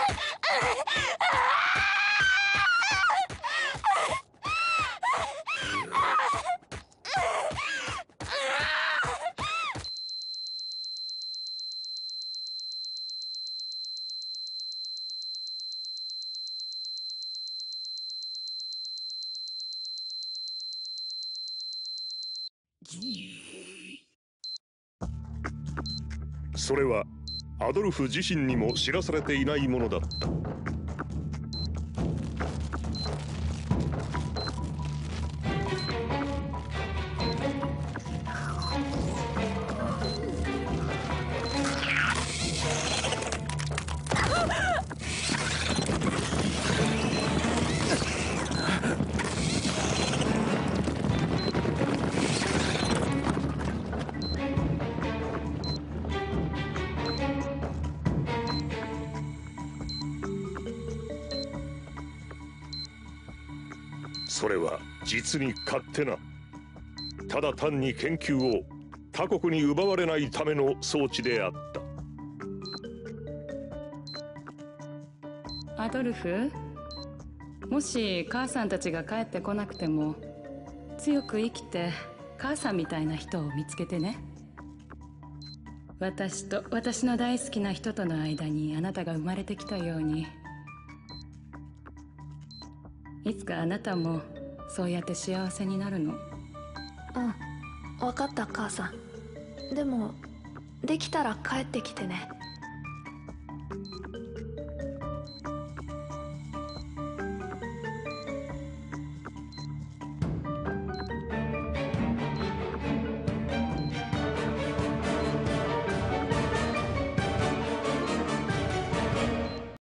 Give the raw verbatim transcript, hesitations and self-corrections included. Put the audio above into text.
それはアドルフ自身にも知らされていないものだった。それは実に勝手な、ただ単に研究を他国に奪われないための装置であった。 アドルフ、もし母さんたちが帰ってこなくても強く生きて母さんみたいな人を見つけてね。私と私の大好きな人との間にあなたが生まれてきたように、いつかあなたもそうやって幸せになるの。 うん、分かった母さん。でもできたら帰ってきてね。